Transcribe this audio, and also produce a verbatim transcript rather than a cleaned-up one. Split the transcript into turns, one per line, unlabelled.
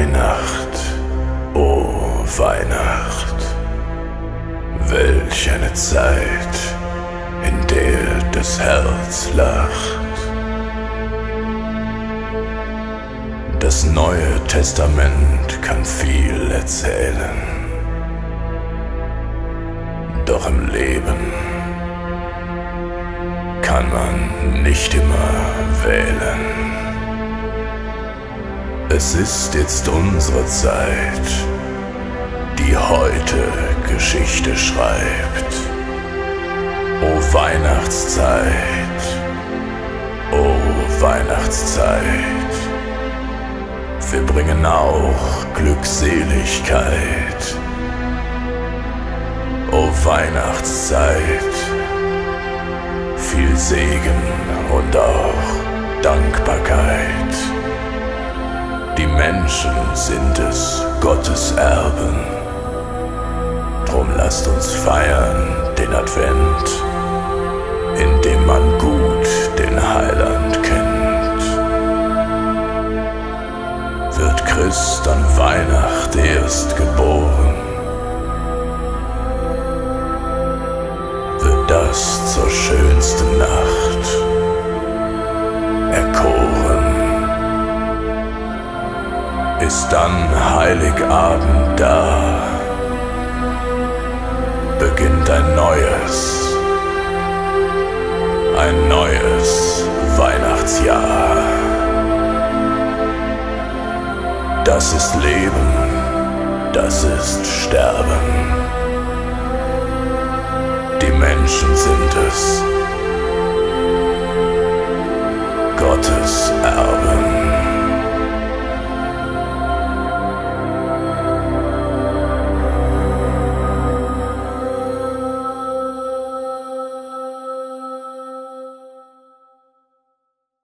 Weihnacht, o Weihnacht, welch eine Zeit, in der das Herz lacht. Das Neue Testament kann viel erzählen, doch im Leben kann man nicht immer wählen. Es ist jetzt unsere Zeit, die heute Geschichte schreibt. O Weihnachtszeit, o Weihnachtszeit, wir bringen auch Glückseligkeit. O Weihnachtszeit, viel Segen und auch Dankbarkeit. Die Menschen sind es, Gottes Erben. Drum lasst uns feiern den Advent, in dem man gut den Heiland kennt. Wird Christ an Weihnacht erst geboren, wird das zur schönsten Nacht erkoren. Ist dann Heiligabend da, beginnt ein neues, ein neues Weihnachtsjahr. Das ist Leben, das ist Sterben.